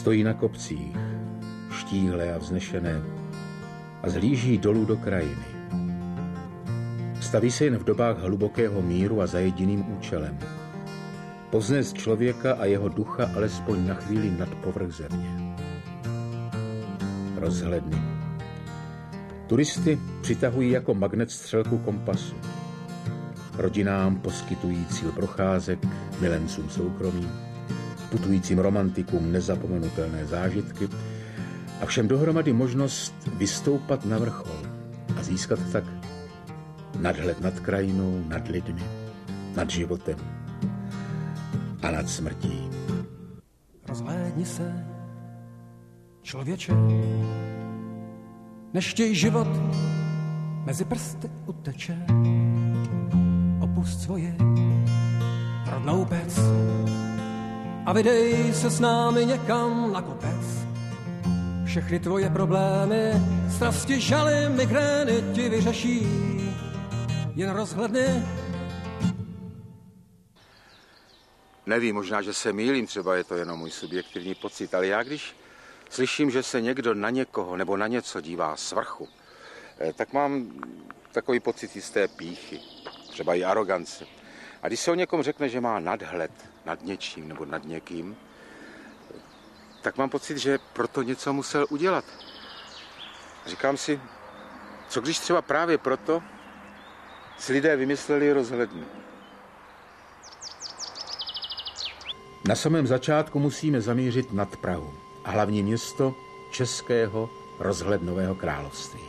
Stojí na kopcích, štíhlé a vznešené, a zhlíží dolů do krajiny. Staví se jen v dobách hlubokého míru a za jediným účelem. Povznést člověka a jeho ducha alespoň na chvíli nad povrch země. Rozhledny. Turisty přitahují jako magnet střelku kompasu. Rodinám poskytují cíl procházek, milencům soukromí, putujícím romantikům nezapomenutelné zážitky a všem dohromady možnost vystoupat na vrchol a získat tak nadhled nad krajinou, nad lidmi, nad životem a nad smrtí. Rozhlédni se, člověče, než ti život mezi prsty uteče. Opusť svoji rodnou pec a vydej se s námi někam na kopec. Všechny tvoje problémy, strasti, žaly, migrény ti vyřeší jen rozhledny. Nevím, možná, že se mýlím, třeba je to jenom můj subjektivní pocit, ale já když slyším, že se někdo na někoho nebo na něco dívá z vrchu, tak mám takový pocit jisté pýchy, třeba i arogance. A když se o někom řekne, že má nadhled nad něčím nebo nad někým, tak mám pocit, že proto něco musel udělat. Říkám si, co když třeba právě proto si lidé vymysleli rozhlednu. Na samém začátku musíme zamířit nad Prahu a hlavní město Českého rozhlednového království.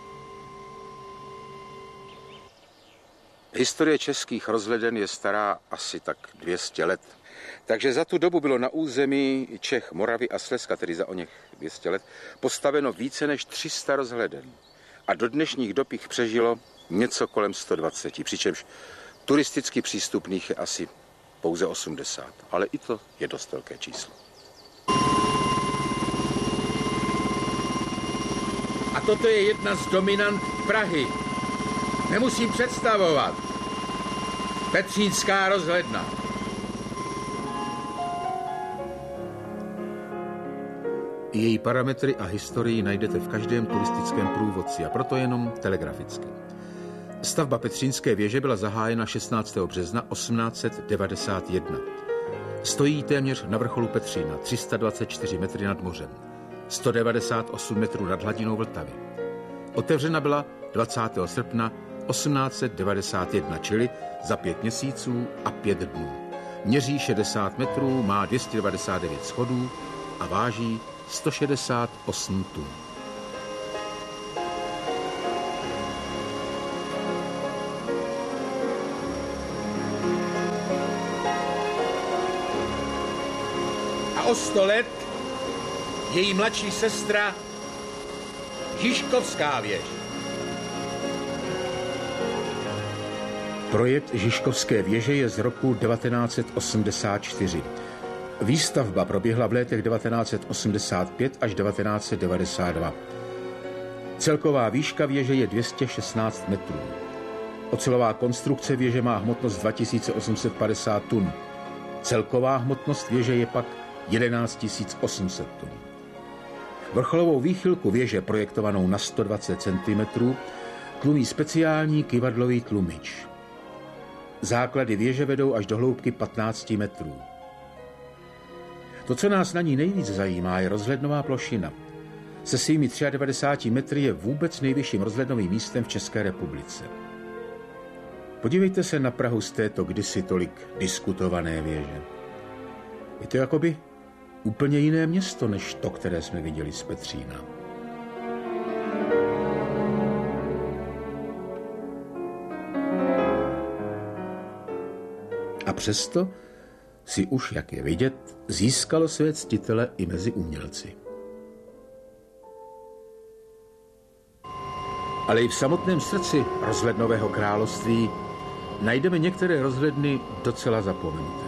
Historie českých rozhleden je stará asi tak 200 let. Takže za tu dobu bylo na území Čech, Moravy a Slezska, tedy za oněch 200 let, postaveno více než 300 rozhleden. A do dnešních dob jich přežilo něco kolem 120, přičemž turisticky přístupných je asi pouze 80. Ale i to je dost velké číslo. A toto je jedna z dominant Prahy. Nemusím představovat. Petřínská rozhledna. Její parametry a historii najdete v každém turistickém průvodci a proto jenom telegraficky. Stavba Petřínské věže byla zahájena 16. března 1891. Stojí téměř na vrcholu Petřína, 324 metry nad mořem, 198 metrů nad hladinou Vltavy. Otevřena byla 20. srpna 1891, čili za 5 měsíců a 5 dnů. Měří 60 metrů, má 299 schodů a váží 168 tun. A o 100 let její mladší sestra Žižkovská věž. Projekt Žižkovské věže je z roku 1984. Výstavba proběhla v letech 1985 až 1992. Celková výška věže je 216 metrů. Ocelová konstrukce věže má hmotnost 2850 tun. Celková hmotnost věže je pak 11 800 tun. Vrcholovou výchylku věže projektovanou na 120 cm tlumí speciální kyvadlový tlumič. Základy věže vedou až do hloubky 15 metrů. To, co nás na ní nejvíc zajímá, je rozhlednová plošina. Se svými 93 metry je vůbec nejvyšším rozhlednovým místem v České republice. Podívejte se na Prahu z této kdysi tolik diskutované věže. Je to jakoby úplně jiné město, než to, které jsme viděli z Petřína. A přesto si už, jak je vidět, získalo své ctitele i mezi umělci. Ale i v samotném srdci rozhlednového království najdeme některé rozhledny docela zapomenuté.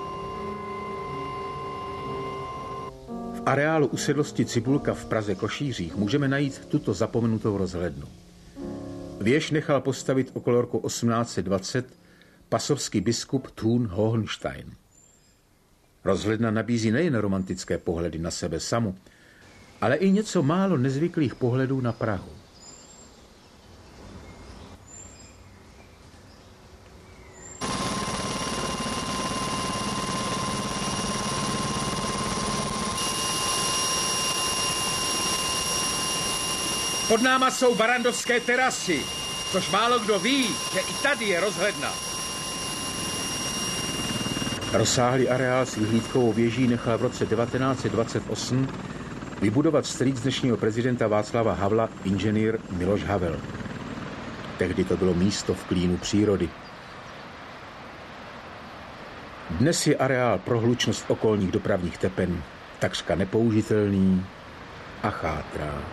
V areálu usedlosti Cibulka v Praze Košířích můžeme najít tuto zapomenutou rozhlednu. Věž nechal postavit okolo roku 1820 pasovský biskup Thun Hohenstein. Rozhledna nabízí nejen romantické pohledy na sebe samu, ale i něco málo nezvyklých pohledů na Prahu. Pod náma jsou Barrandovské terasy, což málo kdo ví, že i tady je rozhledna. Rozsáhlý areál s vyhlídkovou věží nechal v roce 1928 vybudovat strýc dnešního prezidenta Václava Havla inženýr Miloš Havel. Tehdy to bylo místo v klínu přírody. Dnes je areál pro hlučnost okolních dopravních tepen takřka nepoužitelný a chátrá.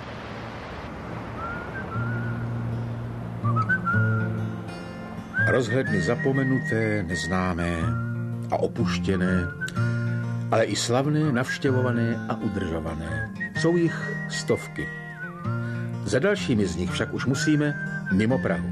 Rozhledny zapomenuté, neznámé a opuštěné, ale i slavné, navštěvované a udržované. Jsou jich stovky. Za dalšími z nich však už musíme mimo Prahu.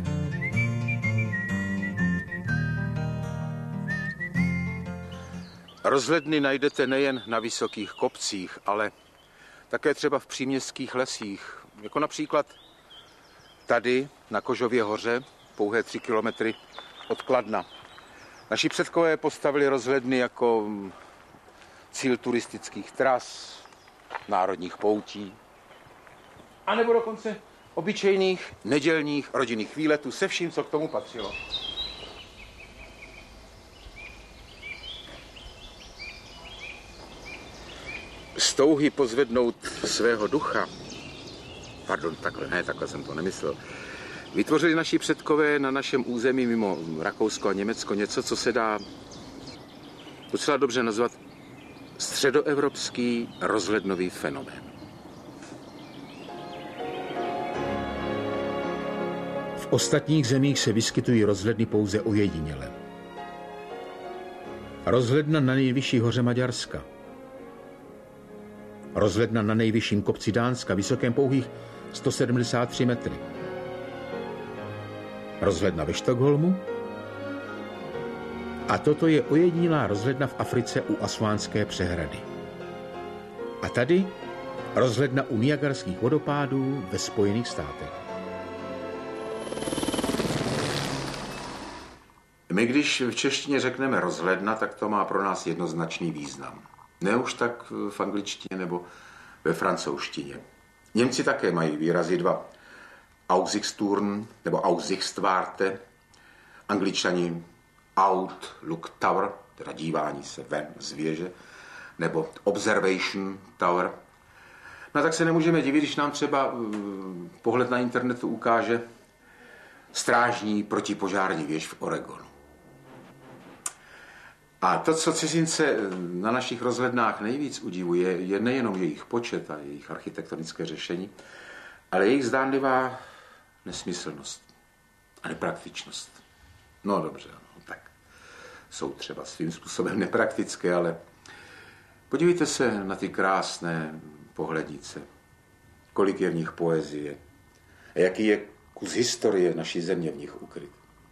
Rozhledny najdete nejen na vysokých kopcích, ale také třeba v příměstských lesích, jako například tady na Kožově hoře, pouhé 3 kilometry od Kladna. Naši předkové postavili rozhledny jako cíl turistických tras, národních poutí, anebo dokonce obyčejných nedělních rodinných výletů se vším, co k tomu patřilo. Z touhy pozvednout svého ducha, takhle jsem to nemyslel, vytvořili naši předkové na našem území mimo Rakousko a Německo něco, co se dá docela dobře nazvat středoevropský rozhlednový fenomén. V ostatních zemích se vyskytují rozhledny pouze ojediněle. Rozhledna na nejvyšší hoře Maďarska. Rozhledna na nejvyšším kopci Dánska, vysokém pouhých 173 metry. Rozhledna ve Štokholmu. A toto je ojedinělá rozhledna v Africe u Assuánské přehrady. A tady rozhledna u Niagarských vodopádů ve Spojených státech. My, když v češtině řekneme rozhledna, tak to má pro nás jednoznačný význam. Ne už tak v angličtině nebo ve francouzštině. Němci také mají výrazy dva. Aussichtsturm nebo Aussichtswarte, Angličani Outlook Tower, teda dívání se ven z věže, nebo Observation Tower. No tak se nemůžeme divit, když nám třeba pohled na internetu ukáže strážní protipožární věž v Oregonu. A to, co cizince na našich rozhlednách nejvíc udivuje, je nejenom jejich počet a jejich architektonické řešení, ale jejich zdánlivá nesmyslnost a nepraktičnost. No dobře, no, tak jsou třeba svým způsobem nepraktické, ale podívejte se na ty krásné pohlednice. Kolik je v nich poezie a jaký je kus historie naší země v nich ukryt.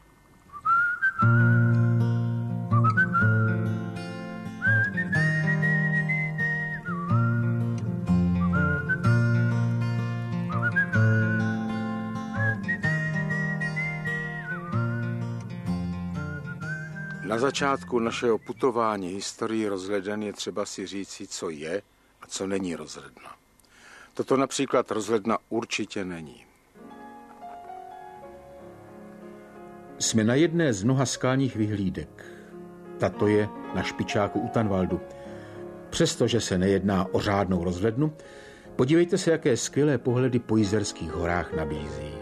Na začátku našeho putování historii rozhledny je třeba si říci, co je a co není rozhledna. Toto například rozhledna určitě není. Jsme na jedné z mnoha skalních vyhlídek. Tato je na špičáku u Tanvaldu. Přestože se nejedná o řádnou rozhlednu, podívejte se, jaké skvělé pohledy po Jizerských horách nabízí.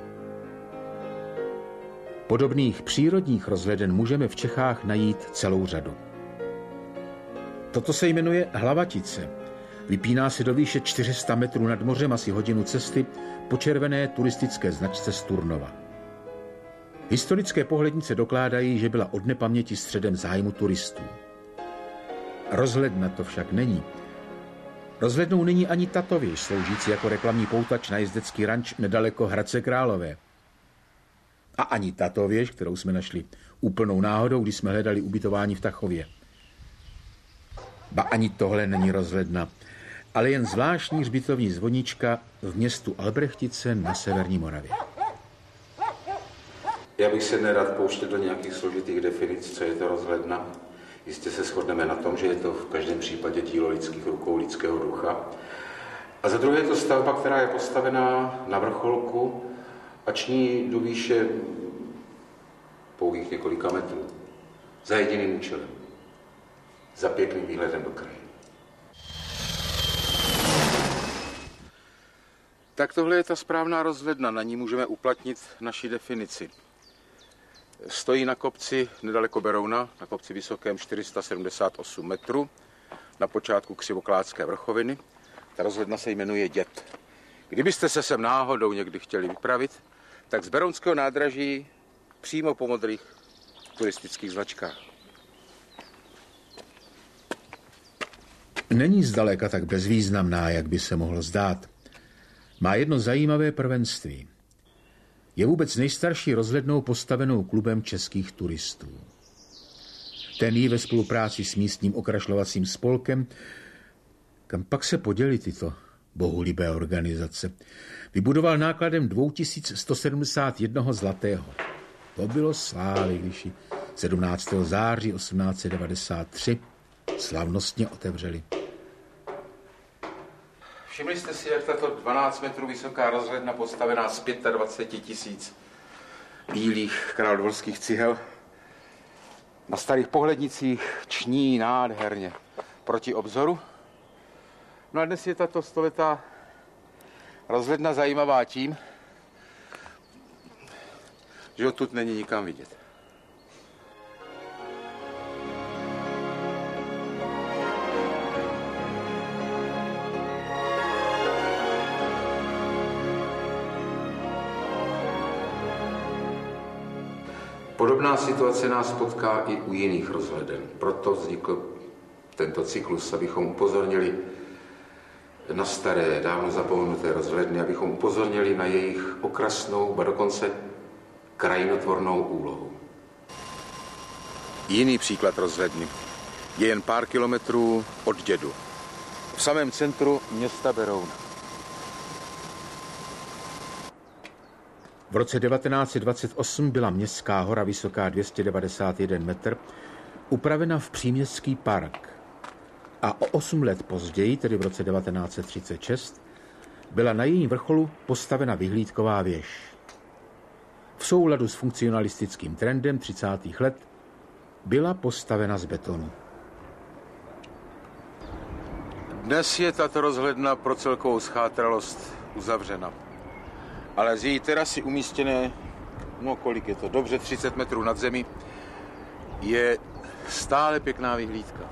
Podobných přírodních rozhleden můžeme v Čechách najít celou řadu. Toto se jmenuje Hlavatice. Vypíná se do výše 400 metrů nad mořem, asi hodinu cesty po červené turistické značce z Turnova. Historické pohlednice dokládají, že byla od nepaměti středem zájmu turistů. Rozhledna to však není. Rozhlednou není ani tato věž, sloužící jako reklamní poutač na jezdecký ranč nedaleko Hradce Králové. A ani tato věž, kterou jsme našli úplnou náhodou, když jsme hledali ubytování v Tachově. Ba ani tohle není rozhledna, ale jen zvláštní hřbitovní zvonička v městu Albrechtice na severní Moravě. Já bych se nerad pouštěl do nějakých složitých definic, co je to rozhledna. Jistě se shodneme na tom, že je to v každém případě dílo lidských rukou, lidského ducha. A za druhé je to stavba, která je postavená na vrcholku a ční do výše pouhých několika metrů. Za jediným účelem. Za pěkným výhledem do kraje. Tak tohle je ta správná rozhledna, na ní můžeme uplatnit naši definici. Stojí na kopci nedaleko Berouna, na kopci vysokém 478 metrů, na počátku Křivoklátské vrchoviny. Ta rozhledna se jmenuje Děd. Kdybyste se sem náhodou někdy chtěli vypravit, tak z berounského nádraží přímo po modrých turistických značkách. Není zdaleka tak bezvýznamná, jak by se mohlo zdát. Má jedno zajímavé prvenství. Je vůbec nejstarší rozhlednou postavenou klubem českých turistů. Ten ji ve spolupráci s místním okrašlovacím spolkem, kam pak se poděly tyto bohulibé organizace, vybudoval nákladem 2171 zlatého. To bylo slávy, když ji 17. září 1893 slavnostně otevřeli. Všimli jste si, jak tato 12 metrů vysoká rozhledna postavená z 25 000 bílých královorských cihel na starých pohlednicích ční nádherně proti obzoru? No a dnes je tato stoletá rozhledna zajímavá tím, že odtud není nikam vidět. Podobná situace nás potká i u jiných rozhleden. Proto vznikl tento cyklus, abychom upozornili na staré, dávno zapomenuté rozhledny, abychom upozornili na jejich okrasnou, ba dokonce krajinotvornou úlohu. Jiný příklad rozhledny je jen pár kilometrů od Dědu, v samém centru města Berouna. V roce 1928 byla městská hora vysoká 291 metr upravena v příměstský park a o 8 let později, tedy v roce 1936, byla na jejím vrcholu postavena vyhlídková věž. V souladu s funkcionalistickým trendem 30. let byla postavena z betonu. Dnes je tato rozhledna pro celkovou schátralost uzavřena. Ale z její terasy umístěné, no kolik je to, dobře 30 metrů nad zemí, je stále pěkná vyhlídka.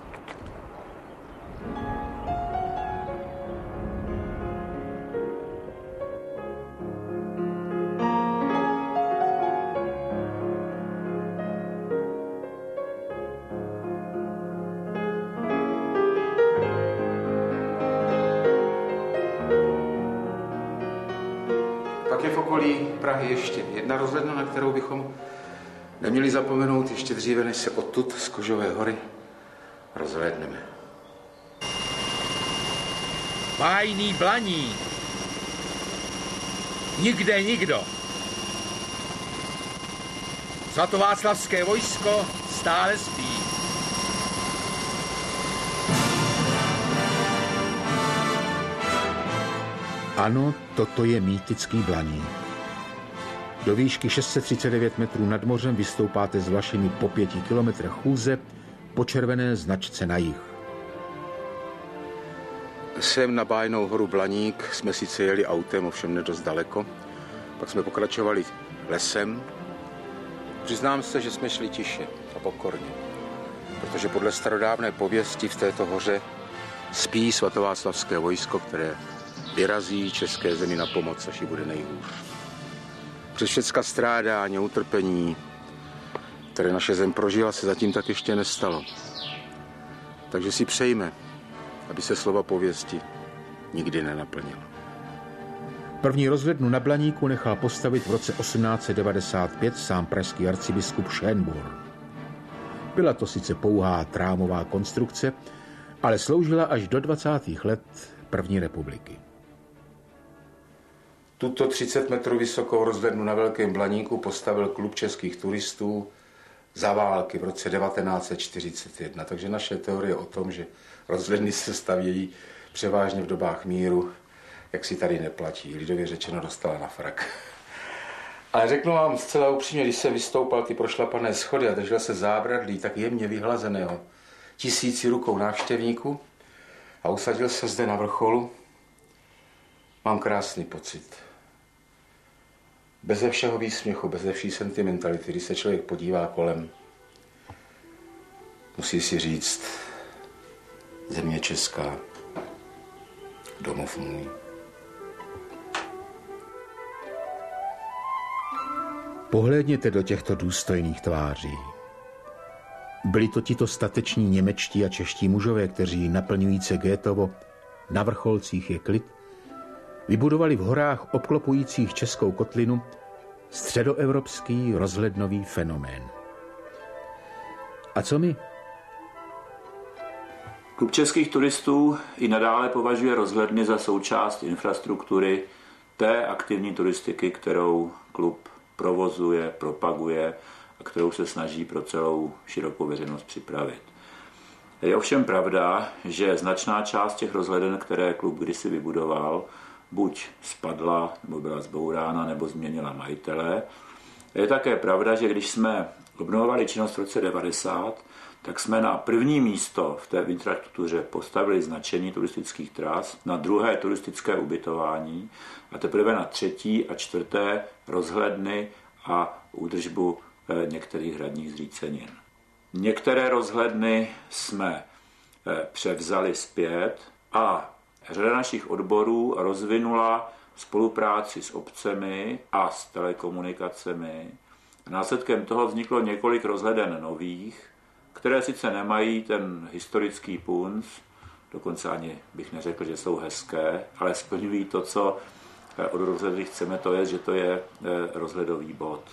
Pak je v okolí Prahy ještě jedna rozhledna, na kterou bychom neměli zapomenout ještě dříve, než se odtud z Kožové hory rozhlédneme. Bájný Blaník. Nikde nikdo. Svatováclavské vojsko stále spí. Ano, toto je mýtický Blaník. Do výšky 639 metrů nad mořem vystoupáte z Vlašimi po 5 kilometrech chůze po červené značce na jih. Sem na bájnou horu Blaník jsme sice jeli autem, ovšem nedost daleko. Pak jsme pokračovali lesem. Přiznám se, že jsme šli tiše a pokorně, protože podle starodávné pověsti v této hoře spí svatováclavské vojsko, které vyrazí české zemi na pomoc, až jí bude nejhůř. Přes všecka strádání a utrpení, které naše zem prožila, se zatím tak ještě nestalo. Takže si přejme, aby se slova pověsti nikdy nenaplnila. První rozhlednu na Blaníku nechal postavit v roce 1895 sám pražský arcibiskup Schönborn. Byla to sice pouhá trámová konstrukce, ale sloužila až do 20. let první republiky. Tuto 30 metrů vysokou rozhlednu na Velkém Blaníku postavil Klub českých turistů za války v roce 1941. Takže naše teorie o tom, že rozhledny se stavějí převážně v dobách míru, jak si tady neplatí. Lidově řečeno dostala na frak. Ale řeknu vám zcela upřímně, když jsem vystoupal ty prošlapané schody a držel se zábradlí tak jemně vyhlazeného 1000 rukou návštěvníků a usadil se zde na vrcholu, mám krásný pocit. Beze všeho výsměchu, beze vší sentimentality, když se člověk podívá kolem, musí si říct, země česká, domov můj. Pohlédněte do těchto důstojných tváří. Byli to tito stateční němečtí a čeští mužové, kteří naplňující Goetheovo Na vrcholcích je klid, vybudovali v horách obklopujících Českou kotlinu středoevropský rozhlednový fenomén. A co my? Klub českých turistů i nadále považuje rozhledny za součást infrastruktury té aktivní turistiky, kterou klub provozuje, propaguje a kterou se snaží pro celou širokou veřejnost připravit. Je ovšem pravda, že značná část těch rozhleden, které klub kdysi vybudoval, buď spadla, nebo byla zbourána, nebo změnila majitele. Je také pravda, že když jsme obnovovali činnost v roce 90, tak jsme na první místo v té infrastruktuře postavili značení turistických tras, na druhé turistické ubytování a teprve na třetí a čtvrté rozhledny a údržbu některých hradních zřícenin. Některé rozhledny jsme převzali zpět a řada našich odborů rozvinula spolupráci s obcemi a s telekomunikacemi. Následkem toho vzniklo několik rozhleden nových, které sice nemají ten historický punc, dokonce ani bych neřekl, že jsou hezké, ale splňují to, co od rozhledny chceme, to je, že to je rozhledový bod.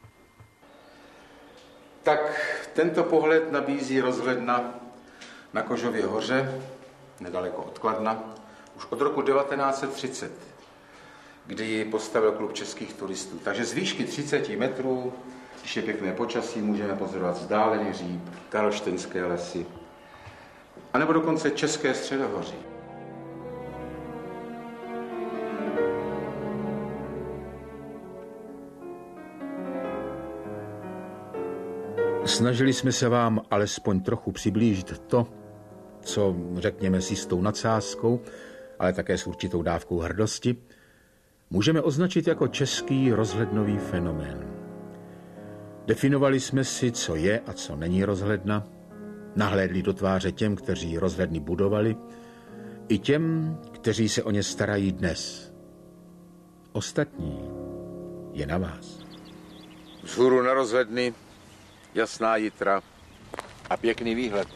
Tak tento pohled nabízí rozhledna na Kožově hoře, nedaleko od Kladna, už od roku 1930, kdy ji postavil Klub českých turistů. Takže z výšky 30 metrů, když je pěkné počasí, můžeme pozorovat vzdálený Říp, Karlštejnské lesy, anebo dokonce České středohoří. Snažili jsme se vám alespoň trochu přiblížit to, co řekněme s jistou nadsázkou, ale také s určitou dávkou hrdosti, můžeme označit jako český rozhlednový fenomén. Definovali jsme si, co je a co není rozhledna, nahlédli do tváře těm, kteří rozhledny budovali, i těm, kteří se o ně starají dnes. Ostatní je na vás. Vzhůru na rozhledny, jasná jitra a pěkný výhled.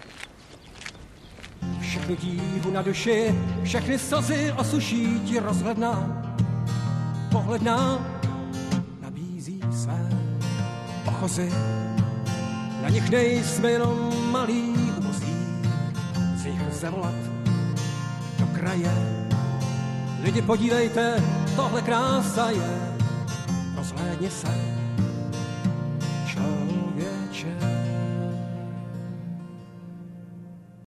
Všechnu tíhu na duši, všechny slzy osuší ti rozhledna. Pohledná nabízí své ochozy. Na nich nejsme jenom malí ubozí, z nich lze volat do kraje. Lidi, podívejte, tohle krása je, rozhlédni se.